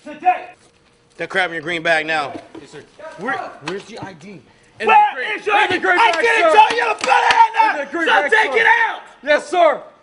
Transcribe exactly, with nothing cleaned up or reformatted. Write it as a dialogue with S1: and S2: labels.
S1: today.
S2: They're grabbing your green bag now.
S3: Yes, sir. Where, where's the I D?
S1: Where is your I D? I didn't tell you to put it in there! So take it out!
S3: Yes, sir.